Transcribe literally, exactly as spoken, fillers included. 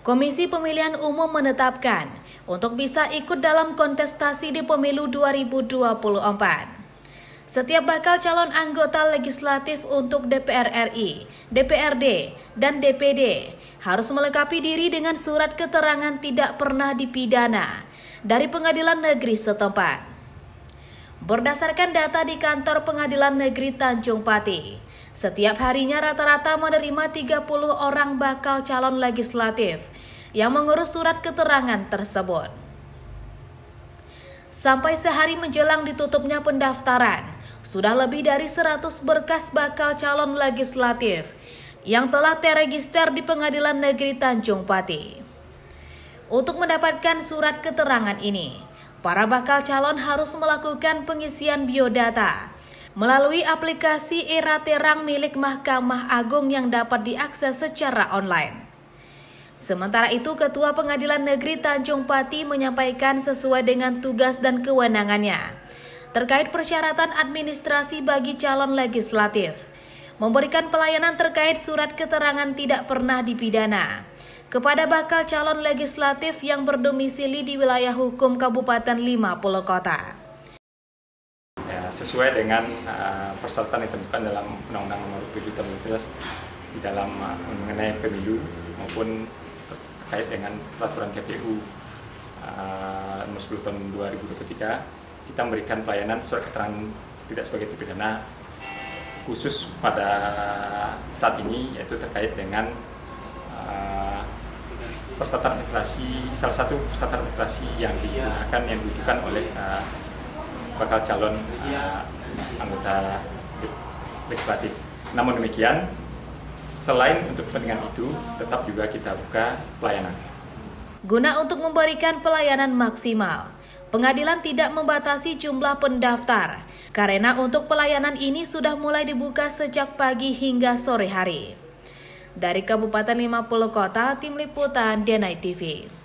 Komisi Pemilihan Umum menetapkan untuk bisa ikut dalam kontestasi di pemilu dua ribu dua puluh empat. Setiap bakal calon anggota legislatif untuk D P R R I, D P R D, dan D P D harus melengkapi diri dengan surat keterangan tidak pernah dipidana dari pengadilan negeri setempat. Berdasarkan data di kantor Pengadilan Negeri Tanjung Pati, setiap harinya rata-rata menerima tiga puluh orang bakal calon legislatif yang mengurus surat keterangan tersebut. Sampai sehari menjelang ditutupnya pendaftaran, sudah lebih dari seratus berkas bakal calon legislatif yang telah terregister di Pengadilan Negeri Tanjung Pati. Untuk mendapatkan surat keterangan ini, para bakal calon harus melakukan pengisian biodata melalui aplikasi e-Raterang milik Mahkamah Agung yang dapat diakses secara online. Sementara itu, Ketua Pengadilan Negeri Tanjung Pati menyampaikan sesuai dengan tugas dan kewenangannya terkait persyaratan administrasi bagi calon legislatif, memberikan pelayanan terkait surat keterangan tidak pernah dipidana kepada bakal calon legislatif yang berdomisili di wilayah hukum Kabupaten lima puluh Kota. Ya, sesuai dengan uh, persyaratan yang ditentukan dalam Undang-Undang Nomor tujuh Tahun dua ribu tujuh belas di dalam uh, mengenai pemilu maupun terkait dengan peraturan K P U uh, Nomor sepuluh Tahun dua ribu dua puluh tiga, kita memberikan pelayanan surat keterangan tidak sebagai terpidana khusus pada saat ini, yaitu terkait dengan uh, persyaratan administrasi, salah satu persyaratan administrasi yang digunakan yang dibutuhkan oleh uh, bakal calon uh, anggota legislatif. Namun demikian, selain untuk kepentingan itu, tetap juga kita buka pelayanan. Guna untuk memberikan pelayanan maksimal, pengadilan tidak membatasi jumlah pendaftar, karena untuk pelayanan ini sudah mulai dibuka sejak pagi hingga sore hari. Dari Kabupaten lima puluh Kota, Tim Liputan D N I T V.